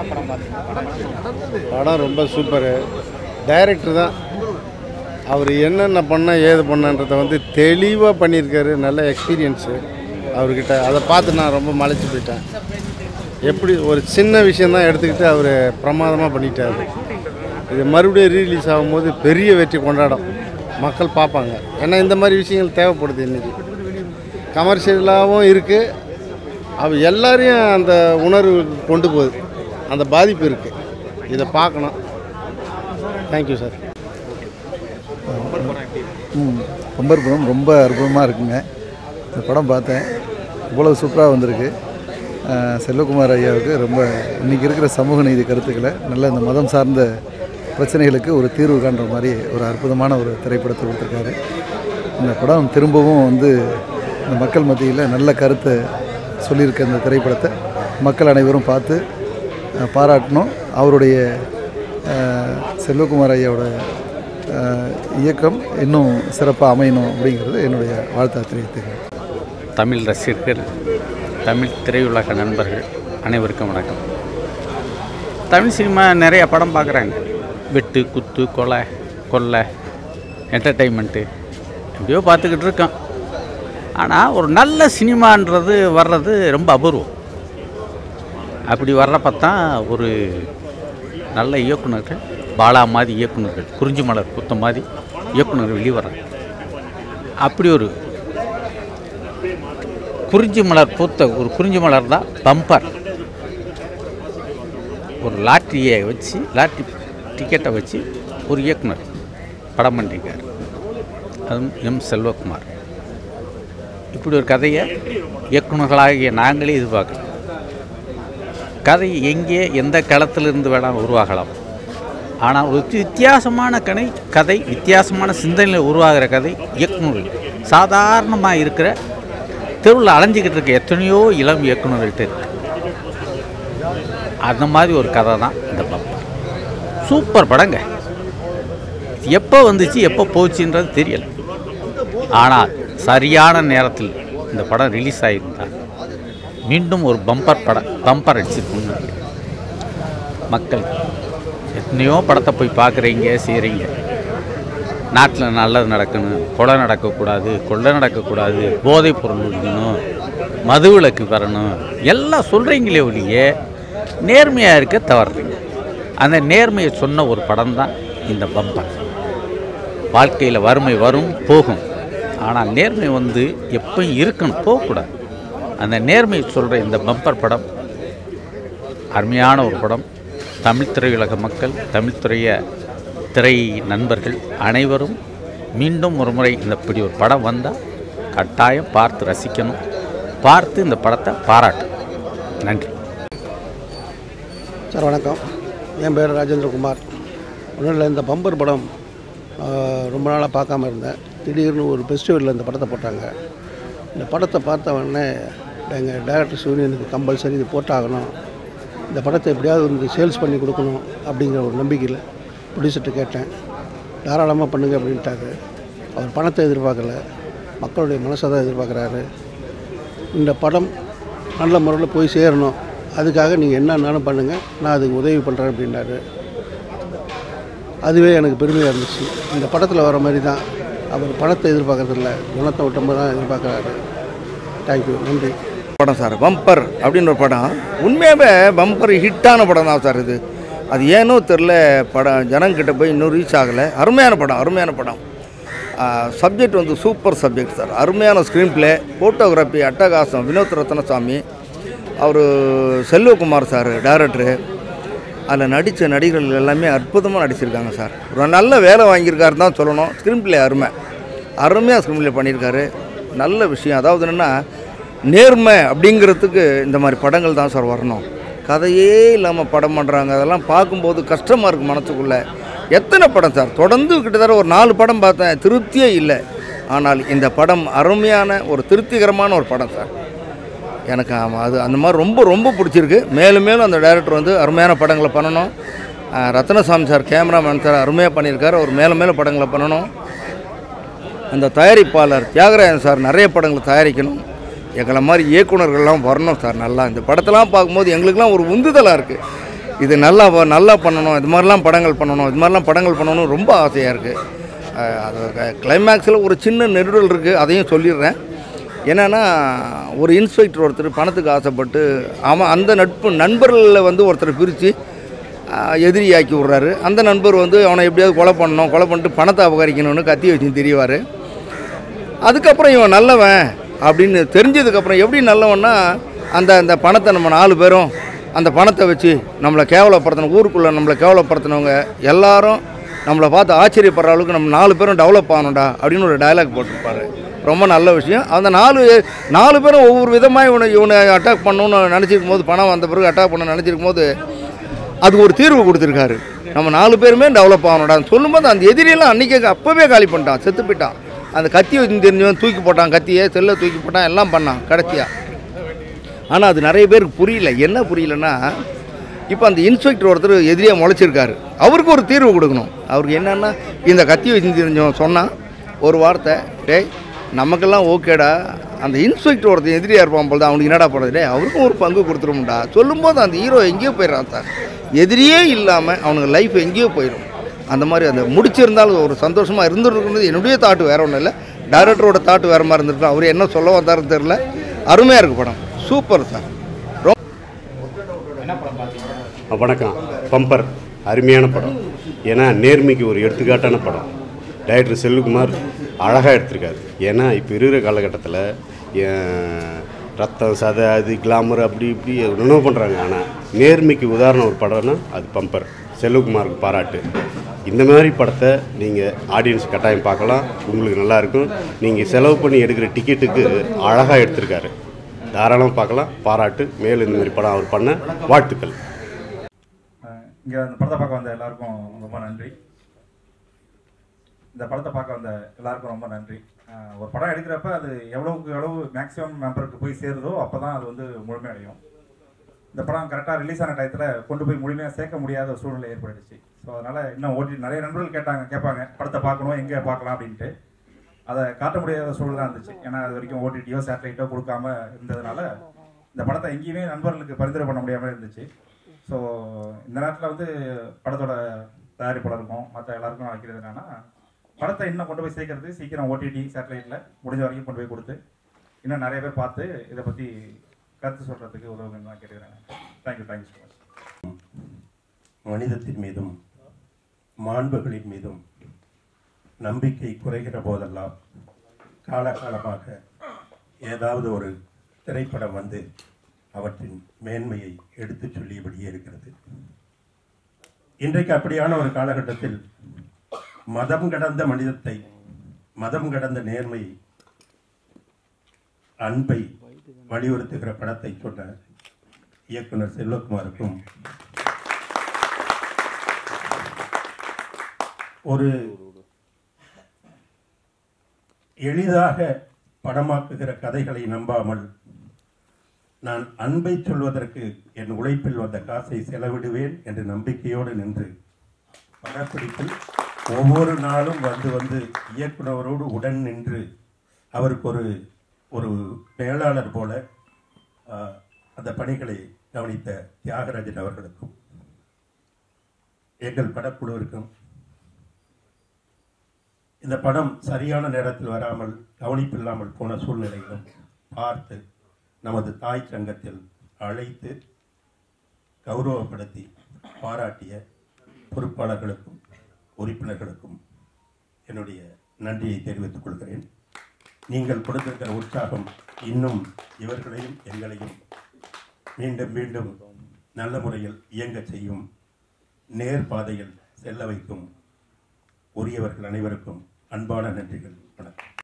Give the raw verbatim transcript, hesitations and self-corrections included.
படம் ரொம்ப super. Director தான் அவர் என்னென்ன பண்ண ஏது பண்ணன்றதை வந்து தெளிவாக பண்ணியிருக்காரு. நல்ல எக்ஸ்பீரியன்ஸு அவர்கிட்ட. அதை பார்த்து நான் ரொம்ப மலைச்சு போயிட்டேன். எப்படி ஒரு சின்ன விஷயந்தான் எடுத்துக்கிட்டு அவர் பிரமாதமாக பண்ணிட்டார். இது மறுபடியும் ரீலீஸ் ஆகும்போது பெரிய வெற்றி கொண்டாடும். மக்கள் பார்ப்பாங்க. ஏன்னா இந்த மாதிரி விஷயங்கள் தேவைப்படுது. இன்றைக்கி கமர்ஷியலாகவும் இருக்குது. அவ எல்லாரையும் அந்த உணர்வு கொண்டு போகுது. அந்த பாதிப்பு இருக்குது. இதை பார்க்கணும். Thank you sir. ம் பம்பர் படம் ரொம்ப அற்புதமாக இருக்குங்க. இந்த படம் பார்த்தேன். இவ்வளோ சூப்பராக வந்திருக்கு. செல்வகுமார் ஐயாவுக்கு ரொம்ப இன்றைக்கி இருக்கிற சமூக நீதி கருத்துக்களை நல்ல இந்த மதம் சார்ந்த பிரச்சனைகளுக்கு ஒரு தீர்வு காண்ற மாதிரி ஒரு அற்புதமான ஒரு திரைப்படத்தை கொடுத்துருக்காரு. இந்த படம் திரும்பவும் வந்து இந்த மக்கள் மத்தியில் நல்ல கருத்தை சொல்லியிருக்க இந்த திரைப்படத்தை மக்கள் அனைவரும் பார்த்து பாராட்டணும். அவருடைய செல்வகுமார் ஐயாவோட இயக்கம் இன்னும் சிறப்பாக அமையணும் அப்படிங்கிறது என்னுடைய வாழ்த்தை தெரிவித்துக்கிறேன். தமிழ் ரசிகர்கள், தமிழ் திரையுலக நண்பர்கள் அனைவருக்கும் வணக்கம். தமிழ் சினிமா நிறைய படம் பார்க்குறாங்க. வெட்டு, குத்து, கொலை, கொள்ளை, என்டர்டெயின்மெண்ட்டு எப்படியோ பார்த்துக்கிட்டு இருக்கோம். ஆனால் ஒரு நல்ல சினிமான்றது வர்றது ரொம்ப அபூர்வம். அப்படி வர்றப்பத்தான் ஒரு நல்ல இயக்குநர்கள், பாலா மாதிரி இயக்குநர்கள், குறிஞ்சி மலர் பூத்த மாதிரி இயக்குநர்கள் வெளியே வர்றாங்க. அப்படி ஒரு குறிஞ்சி மலர் பூத்த ஒரு குறிஞ்சி மலர் தான் பம்பர். ஒரு லாட்ரியை வச்சு, லாட்ரி டிக்கெட்டை வச்சு ஒரு இயக்குனர் படம் பண்ணியிருக்கார். அதுவும் எம் செல்வகுமார். இப்படி ஒரு கதையை இயக்குநர்களாகிய நாங்களே எதிர்பார்க்கலாம். கதை எங்கே எந்த களத்திலிருந்து வேணால் உருவாகலாம். ஆனால் ஒரு வித்தியாசமான கதை கதை வித்தியாசமான சிந்தனையில் உருவாகிற கதை இயக்குநர்கள் சாதாரணமாக இருக்கிற தெருவில் அலைஞ்சிக்கிட்டு இருக்க எத்தனையோ இளம் இயக்குநர்கள்ட்ட இருக்கு. அந்த மாதிரி ஒரு கதை தான் இந்த பம்பர். சூப்பர் படங்க. எப்போ வந்துச்சு எப்போ போச்சுன்றது தெரியலை. ஆனால் சரியான நேரத்தில் இந்த படம் ரிலீஸ் ஆகியிருந்தால் மீண்டும் ஒரு பம்பர் படம் பம்பர் அடிச்சிருக்குன்னு மக்கள் எத்தனையோ படத்தை போய் பார்க்குறீங்க, செய்கிறீங்க. நாட்டில் நல்லது நடக்கணும், கொலை நடக்கக்கூடாது, கொள்ளை நடக்கக்கூடாது, போதைப் பொருள் ஒழிக்கணும், மது விலக்கு வரணும், எல்லாம் சொல்கிறீங்களே ஒழிய நேர்மையாக இருக்க தவறுறீங்க. அந்த நேர்மையை சொன்ன ஒரு படம் தான் இந்த பம்பர். வாழ்க்கையில் வறுமை வரும் போகும். ஆனால் நேர்மை வந்து எப்பவும் இருக்கணும், போகக்கூடாது. அந்த நேர்மையை சொல்கிற இந்த பம்பர் படம் அருமையான ஒரு படம். தமிழ் திரையுலக மக்கள், தமிழ் திரைய திரை நண்பர்கள் அனைவரும் மீண்டும் ஒரு முறை இந்த இப்படி ஒரு படம் வந்தால் கட்டாயம் பார்த்து ரசிக்கணும், பார்த்து இந்த படத்தை பாராட்டணும். நன்றி சார். வணக்கம். என் பேர் ராஜேந்திரகுமார். ஒன்றும் இல்லை, இந்த பம்பர் படம் ரொம்ப நாளாக பார்க்காம இருந்தேன். திடீர்னு ஒரு ஃபெஸ்டிவலில் இந்த படத்தை போட்டாங்க. இந்த படத்தை பார்த்த உடனே எங்கள் டைரக்டர்ஸ் யூனியனுக்கு கம்பல்சரி இது போட்டாகணும், இந்த படத்தை எப்படியாவது வந்து சேல்ஸ் பண்ணி கொடுக்கணும் அப்படிங்கிற ஒரு நம்பிக்கையில் ப்ரொடியூசர்கிட்ட கேட்டேன். தாராளமாக பண்ணுங்க அப்படின்ட்டாரு. அவர் பணத்தை எதிர்பார்க்கல, மக்களுடைய மனசை தான் எதிர்பார்க்குறாரு. இந்த படம் நல்ல முறையில் போய் சேரணும், அதுக்காக நீங்கள் என்னன்னாலும் பண்ணுங்கள், நான் அதுக்கு உதவி பண்ணுறேன் அப்படின்னாரு. அதுவே எனக்கு பெருமையாக இருந்துச்சு. இந்த படத்தில் வர மாதிரி தான் அவர் பணத்தை எதிர்பார்க்கறதில்ல, குணத்தை விட்டமாக தான் எதிர்பார்க்குறாரு. தேங்க்யூ, நன்றி. படம் சார் பம்பர் அப்படின்னு ஒரு படம். உண்மையாகவே பம்பர் ஹிட்டான படம் தான் சார் இது. அது ஏனோ தெரில, படம் ஜனங்கிட்ட போய் இன்னும் ரீச் ஆகலை. அருமையான படம், அருமையான படம். சப்ஜெக்ட் வந்து சூப்பர் சப்ஜெக்ட் சார். அருமையான ஸ்க்ரீன் பிளே, ஃபோட்டோகிராஃபி அட்டகாசம். வினோத் ரத்னசாமி, அவர் செல்வகுமார் சார் டைரக்டரு. அதில் நடித்த நடிகர்கள் எல்லாமே அற்புதமாக நடிச்சிருக்காங்க சார். ஒரு நல்ல வேலை வாங்கியிருக்காரு தான் சொல்லணும். ஸ்க்ரீன் பிளே அருமை, அருமையாக ஸ்க்ரீன் பிளே பண்ணியிருக்காரு. நல்ல விஷயம். அதாவது என்னென்னா, நேர்மை அப்படிங்கிறதுக்கு இந்த மாதிரி படங்கள் தான் சார் வரணும். கதையே இல்லாமல் படம் பண்ணுறாங்க. அதெல்லாம் பார்க்கும்போது கஷ்டமாக இருக்குது மனசுக்குள்ளே. எத்தனை படம் சார், தொடர்ந்து கிட்டத்தட்ட ஒரு நாலு படம் பார்த்தேன், திருப்தியே இல்லை. ஆனால் இந்த படம் அருமையான ஒரு திருப்திகரமான ஒரு படம் சார். எனக்கு அது அந்த மாதிரி ரொம்ப ரொம்ப பிடிச்சிருக்கு. மேலும் மேலும் அந்த டைரக்டர் வந்து அருமையான படங்களை பண்ணணும். ரத்னசாமி சார் கேமராமேன் சார் அருமையாக பண்ணியிருக்காரு. அவர் மேலும் மேலும் படங்களை பண்ணணும். அந்த தயாரிப்பாளர் தியாகராஜன் சார் நிறைய படங்களை தயாரிக்கணும். எங்களை மாதிரி இயக்குநர்கள்லாம் வரணும் சார். நல்லா இந்த படத்தெல்லாம் பார்க்கும்போது எங்களுக்கெல்லாம் ஒரு உந்துதலாக இருக்குது. இது நல்லா நல்லா பண்ணணும், இது மாதிரிலாம் படங்கள் பண்ணணும், இது மாதிரிலாம் படங்கள் பண்ணணும் ரொம்ப ஆசையாக இருக்குது. அது கிளைமேக்ஸில் ஒரு சின்ன நெருடல் இருக்குது, அதையும் சொல்லிடுறேன். என்னென்னா, ஒரு இன்ஸ்பெக்டர் ஒருத்தர் பணத்துக்கு ஆசைப்பட்டு அவன் அந்த நட்பு நண்பர்களில் வந்து ஒருத்தர் பிரித்து எதிரியாக்கி விட்றாரு. அந்த நண்பர் வந்து அவனை எப்படியாவது கொலை பண்ணணும், கொலை பண்ணிட்டு பணத்தை அபகரிக்கணும்னு கத்தி வச்சு தெரியவார். அதுக்கப்புறம் இவன் நல்லவன் அப்படின்னு தெரிஞ்சதுக்கப்புறம் எப்படி நல்லவன்னா, அந்த அந்த பணத்தை நம்ம நாலு பேரும் அந்த பணத்தை வச்சு நம்மளை கேவலப்படுத்தணும், ஊருக்குள்ளே நம்மளை கேவலப்படுத்தினவங்க எல்லாரும் நம்மளை பார்த்து ஆச்சரியப்படுற அளவுக்கு நம்ம நாலு பேரும் டெவலப் ஆகணும்டா அப்படின்னு ஒரு டயலாக் போட்டிருப்பாரு. ரொம்ப நல்ல விஷயம். அந்த நாலு நாலு பேரும் ஒவ்வொரு விதமாக இவனை இவனை அட்டாக் பண்ணணும்னு நினச்சிருக்கும் போது, பணம் வந்த பிறகு அட்டாக் பண்ண நினச்சிருக்கும் போது அதுக்கு ஒரு தீர்வு கொடுத்துருக்காரு. நம்ம நாலு பேருமே டெவலப் ஆகணும்டா சொல்லும்போது அந்த எதிரியெல்லாம் அன்றைக்கே அப்போவே காலி பண்ணிட்டான், செத்து போயிட்டான். அந்த கத்தி வச்சு தெரிஞ்சவன் தூக்கி போட்டான், கத்தியை செல்லை தூக்கி போட்டான், எல்லாம் பண்ணான் கடைசியாக. ஆனால் அது நிறைய பேருக்கு புரியல. என்ன புரியலன்னா, இப்போ அந்த இன்ஸ்பெக்டர் ஒருத்தர் எதிரியாக முளைச்சிருக்காரு, அவருக்கு ஒரு தீர்வு கொடுக்கணும். அவருக்கு என்னென்னா, இந்த கத்தி வச்சு தெரிஞ்சவன் சொன்னால் ஒரு வார்த்தை, டேய் நமக்கெல்லாம் ஓகேடா, அந்த இன்ஸ்பெக்டர் ஒருத்தர் எதிரியாக இருப்பான் போல் தான், அவனுக்கு என்னடா போடுறது, டே அவருக்கும் ஒரு பங்கு கொடுத்துருமுண்டா சொல்லும்போது அந்த ஹீரோ எங்கேயோ போயிடறான் சார். எதிரியே இல்லாமல் அவனுக்கு லைஃப் எங்கேயோ போயிடும். அந்த மாதிரி அந்த முடிச்சிருந்தாலும் ஒரு சந்தோஷமாக இருந்துருக்குறது என்னுடைய தாட்டு, வேறு ஒன்றும் இல்லை. டைரக்டரோட தாட்டு வேறு மாதிரி இருந்துருக்கோம். அவர் என்ன சொல்ல வந்தாருன்னு தெரில. அருமையாக இருக்குது படம், சூப்பர் சார். வணக்கம். பம்பர் அருமையான படம். ஏன்னா நேர்மைக்கு ஒரு எடுத்துக்காட்டான படம். டைரக்டர் செல்வகுமார் அழகாக எடுத்திருக்காரு. ஏன்னா இப்போ இருக்கிற காலகட்டத்தில் ரத்தம் சதை அது கிளாமர் அப்படி இப்படி என்னென்ன பண்ணுறாங்க. ஆனால் நேர்மைக்கு உதாரணம் ஒரு படம்னா அது பம்பர். செல்வகுமாருக்கு பாராட்டு. இந்த மாதிரி படத்தை நீங்கள் ஆடியன்ஸ் கட்டாயம் பார்க்கலாம், உங்களுக்கு நல்லாயிருக்கும். நீங்கள் செலவு பண்ணி எடுக்கிற டிக்கெட்டுக்கு அழகாக எடுத்திருக்காரு, தாராளமாக பார்க்கலாம், பாராட்டு. மேலும் இந்த மாதிரி படம் அவர் பண்ண வாழ்த்துக்கள். இங்கே அந்த படத்தை பார்க்க வந்த எல்லாருக்கும் ரொம்ப நன்றி. இந்த படத்தை பார்க்க வந்த எல்லாருக்கும் ரொம்ப நன்றி. ஒரு படம் எடுக்கிறப்ப அது எவ்வளவுக்கு எவ்வளவு மேக்ஸிமம் மெம்பருக்கு போய் சேருதோ அப்போ தான் அது வந்து முழுமையடையும். இந்த படம் கரெக்டாக ரிலீஸ் ஆன டயத்தில் கொண்டு போய் முழுமையாக சேர்க்க முடியாத ஒரு சூழ்நிலை ஏற்பட்டுச்சு. ஸோ அதனால் இன்னும் ஓட்டி நிறைய நண்பர்கள் கேட்டாங்க கேட்பாங்க படத்தை பார்க்கணும், எங்கே பார்க்கலாம் அப்படின்ட்டு. அதை காட்ட முடியாத சூழ்நிலை இருந்துச்சு. ஏன்னா அது வரைக்கும் ஓடிடியோ சேட்டலைட்டோ கொடுக்காம இருந்ததுனால இந்த படத்தை எங்கேயுமே நண்பர்களுக்கு பரிந்துரை பண்ண முடியாமல் இருந்துச்சு. ஸோ இந்த நேரத்தில் வந்து படத்தோட தயாரிப்பாளருக்கும் மற்ற எல்லாருக்கும் வைக்கிறது என்னன்னா, படத்தை இன்னும் கொண்டு போய் சேர்க்கறது சீக்கிரம் ஓடிடி சேட்டலைட்டில் முடிஞ்ச வரைக்கும் கொண்டு போய் கொடுத்து இன்னும் நிறைய பேர் பார்த்து இதை பற்றி கருத்து சொல்கிறதுக்கு உதவுங்கன்னு தான் கேட்டுக்கிறேன். Thank you thank you so much. மனிதத்தின் மீதும் மாண்புகளின் மீதும் நம்பிக்கை குறைகிற போதெல்லாம் காலகாலமாக ஏதாவது ஒரு திரைப்படம் வந்து அவற்றின் மேன்மையை எடுத்துச் சொல்லியபடியே இருக்கிறது. இன்றைக்கு அப்படியான ஒரு காலகட்டத்தில் மதம் கடந்த மனிதத்தை, மதம் கடந்த நேர்மையை, அன்பை வலியுறுத்துகிற படத்தை சொன்ன இயக்குனர் செல்வகுமாருக்கும், ஒரு எளிதாக படமாக்குகிற கதைகளை நம்பாமல் நான் அன்பை சொல்வதற்கு என் உழைப்பில் வந்த காசை செலவிடுவேன் என்ற நம்பிக்கையோடு நின்று படப்பிடிப்பில் ஒவ்வொரு நாளும் வந்து வந்து இயக்குனரோடு உடன் நின்று அவருக்கு ஒரு ஒரு மேலாளர் போல அந்த பணிகளை கவனித்த தியாகராஜன் அவர்களுக்கும் எங்கள் படக்குழுவிற்கும், இந்த படம் சரியான நேரத்தில் வராமல் கவனிப்பில்லாமல் போன சூழ்நிலையிலும் பார்த்து நமது தாய் சங்கத்தில் அழைத்து கௌரவப்படுத்தி பாராட்டிய பொறுப்பாளர்களுக்கும் உறுப்பினர்களுக்கும் என்னுடைய நன்றியை தெரிவித்துக் கொள்கிறேன். நீங்கள் கொடுத்திருக்கிற உற்சாகம் இன்னும் இவர்களையும் எங்களையும் மீண்டும் மீண்டும் நல்ல முறையில் இயங்க செய்யும், நேர் பாதையில் செல்ல வைக்கும். உரியவர்கள் அனைவருக்கும் அன்பான நன்றிகள். வணக்கம்.